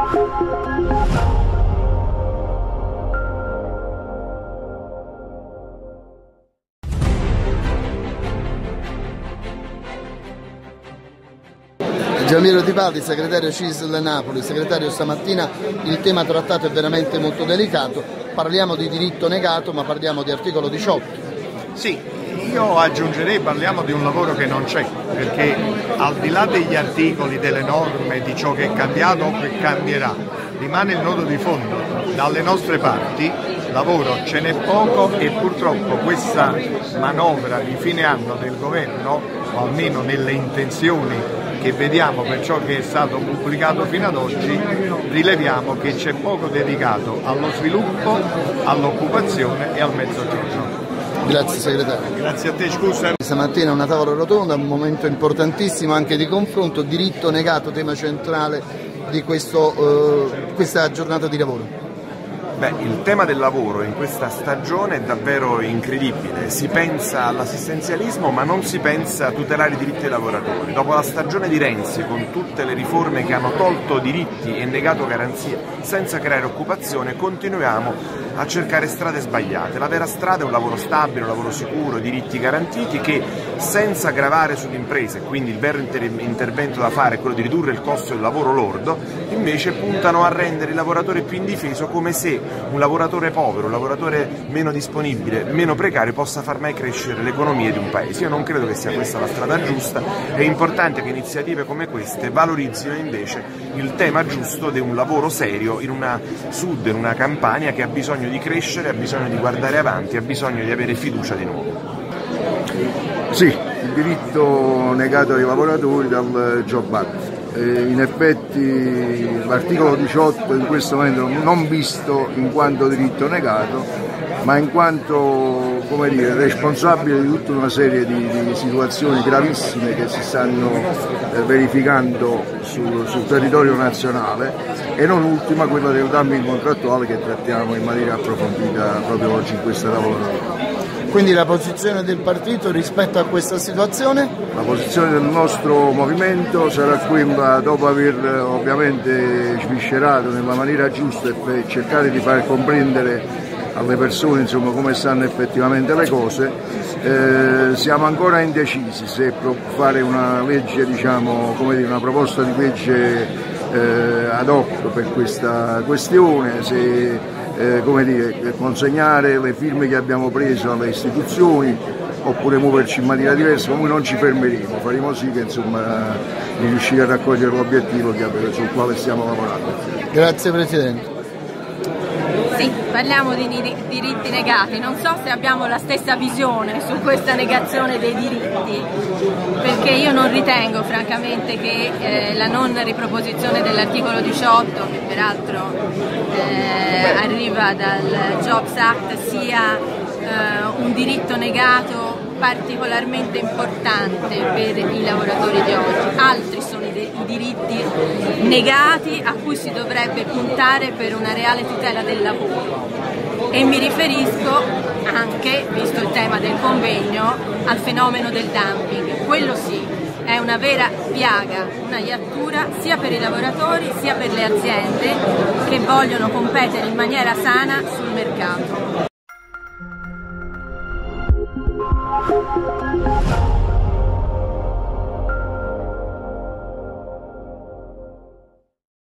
Gianpiero Di Paldi, segretario CISL Napoli. Segretario, stamattina il tema trattato è veramente molto delicato, parliamo di diritto negato ma parliamo di articolo 18. Sì, io aggiungerei parliamo di un lavoro che non c'è, perché al di là degli articoli, delle norme, di ciò che è cambiato o che cambierà, rimane il nodo di fondo. Dalle nostre parti lavoro ce n'è poco e purtroppo questa manovra di fine anno del governo, o almeno nelle intenzioni che vediamo per ciò che è stato pubblicato fino ad oggi, rileviamo che c'è poco dedicato allo sviluppo, all'occupazione e al mezzogiorno. Grazie segretario. Grazie a te, scusa. Stamattina una tavola rotonda, un momento importantissimo anche di confronto, diritto negato, tema centrale di questa giornata di lavoro. Beh, il tema del lavoro in questa stagione è davvero incredibile, si pensa all'assistenzialismo ma non si pensa a tutelare i diritti dei lavoratori. Dopo la stagione di Renzi, con tutte le riforme che hanno tolto diritti e negato garanzie senza creare occupazione, continuiamo a cercare strade sbagliate. La vera strada è un lavoro stabile, un lavoro sicuro, diritti garantiti che senza gravare sulle imprese, quindi il vero intervento da fare è quello di ridurre il costo del lavoro lordo, invece puntano a rendere il lavoratore più indifeso, come se un lavoratore povero, un lavoratore meno disponibile, meno precario possa far mai crescere l'economia di un paese. Io non credo che sia questa la strada giusta, è importante che iniziative come queste valorizzino invece il tema giusto di un lavoro serio in una Sud, in una Campania che ha bisogno di crescere, ha bisogno di guardare avanti, ha bisogno di avere fiducia di nuovo. Sì, il diritto negato ai lavoratori dal Job Act. In effetti l'articolo 18 in questo momento non visto in quanto diritto negato, ma in quanto, come dire, responsabile di tutta una serie di situazioni gravissime che si stanno verificando sul territorio nazionale, e non ultima quella del dumping contrattuale che trattiamo in maniera approfondita proprio oggi in questa tavola. Quindi la posizione del partito rispetto a questa situazione? La posizione del nostro movimento sarà quella, dopo aver ovviamente sviscerato nella maniera giusta e per cercare di far comprendere alle persone insomma come stanno effettivamente le cose, siamo ancora indecisi se fare una legge, diciamo, come dire, una proposta di legge ad hoc per questa questione, se come dire, consegnare le firme che abbiamo preso alle istituzioni oppure muoverci in maniera diversa. Comunque non ci fermeremo, faremo sì che insomma di riuscire a raccogliere l'obiettivo sul quale stiamo lavorando. Grazie Presidente. Sì, parliamo di diritti negati, non so se abbiamo la stessa visione su questa negazione dei diritti, perché io non ritengo francamente che la non riproposizione dell'articolo 18, che peraltro arriva dal Jobs Act, sia un diritto negato particolarmente importante per i lavoratori di oggi. Altri sono i diritti negati a cui si dovrebbe puntare per una reale tutela del lavoro, e mi riferisco anche, visto il tema del convegno, al fenomeno del dumping. Quello sì, è una vera piaga, una iattura sia per i lavoratori sia per le aziende che vogliono competere in maniera sana sul mercato.